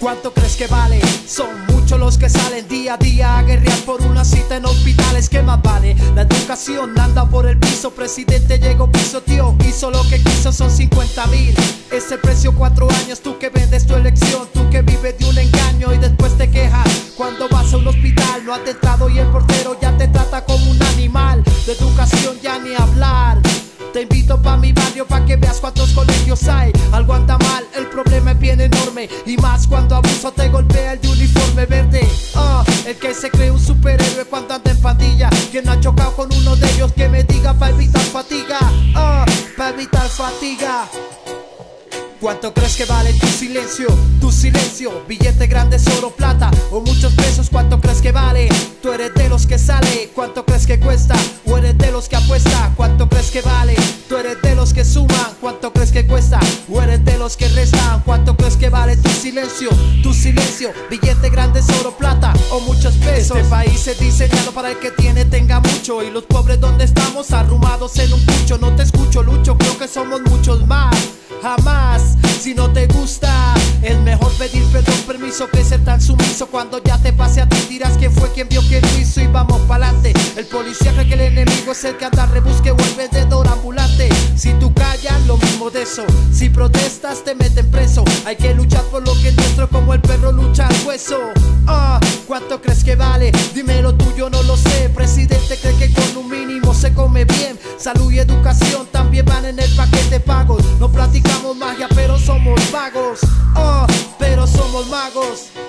¿Cuánto crees que vale? Son muchos los que salen día a día a guerrear por una cita en hospitales. ¿Qué más vale? La educación anda por el piso. Presidente llegó, pisoteó, hizo lo que quiso, son 50.000. Ese precio 4 años, tú que vendes tu elección, tú que vives de un engaño y después te quejas cuando vas a un hospital. No has entrado y el portero ya te trata como un animal. De educación ya ni hablar. Te invito pa' mi barrio pa' que veas cuántos colegios hay. Algo anda mal, el problema es bien enorme. Y más cuando abuso te golpea el de uniforme verde. El que se cree un superhéroe cuando anda en pandilla. Quien no ha chocado con uno de ellos que me diga pa' evitar fatiga. Pa' evitar fatiga. ¿Cuánto crees que vale tu silencio? Tu silencio, billete grandes, oro, plata o muchos pesos. ¿Cuánto crees que vale? Tú eres de los que sale. ¿Cuánto crees que cuesta? ¿O eres de los que apuesta? ¿Cuánto crees que vale? Tú eres de los que suman. ¿Cuánto crees que cuesta? ¿O eres de los que restan? ¿Cuánto crees que vale tu silencio? Tu silencio, billete grandes, oro, plata o muchos pesos. Este país es diseñado para el que tiene tenga mucho. Y los pobres donde estamos arrumados en un pucho. No te escucho, Lucho, creo que somos muchos más. Jamás, si no te gusta, es mejor pedir perdón, permiso que ser tan sumiso. Cuando ya te pase a ti dirás quién fue, quién vio, quién lo hizo. Y vamos pa'lante. El policía cree que el enemigo es el que anda rebusque o el vendedor ambulante. Si tú callas, lo mismo de eso. Si protestas, te meten preso. Hay que luchar por lo que es nuestro como el perro lucha al hueso. ¿Cuánto crees que vale? Dime lo tuyo, no lo sé. Presidente cree que con un mínimo se come bien. Salud y educación también van en el paquete pagos. No platicamos magia, pero somos magos. Pero somos magos.